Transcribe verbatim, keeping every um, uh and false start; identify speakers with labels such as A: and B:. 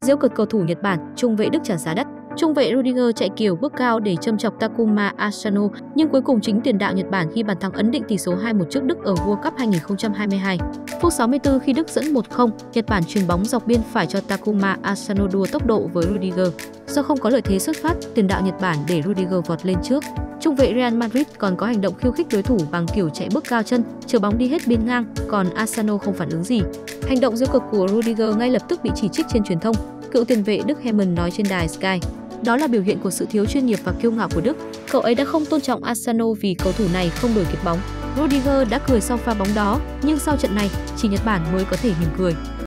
A: Giễu cợt cầu thủ Nhật Bản, trung vệ Đức trả giá đắt. Trung vệ Rudiger chạy kiểu bước cao để châm chọc Takuma Asano, nhưng cuối cùng chính tiền đạo Nhật Bản ghi bàn thắng ấn định tỷ số hai một trước Đức ở World Cup hai nghìn không trăm hai mươi hai. Phút sáu mươi tư khi Đức dẫn một không, Nhật Bản chuyền bóng dọc biên phải cho Takuma Asano đua tốc độ với Rudiger. Do không có lợi thế xuất phát, tiền đạo Nhật Bản để Rudiger vọt lên trước. Trung vệ Real Madrid còn có hành động khiêu khích đối thủ bằng kiểu chạy bước cao chân, chờ bóng đi hết biên ngang, còn Asano không phản ứng gì. Hành động giễu cợt của Rudiger ngay lập tức bị chỉ trích trên truyền thông. Cựu tiền vệ Đức Hermann nói trên đài Sky: "Đó là biểu hiện của sự thiếu chuyên nghiệp và kiêu ngạo của Đức. Cậu ấy đã không tôn trọng Asano vì cầu thủ này không đuổi kịp bóng." Rudiger đã cười sau pha bóng đó, nhưng sau trận này, chỉ Nhật Bản mới có thể mỉm cười.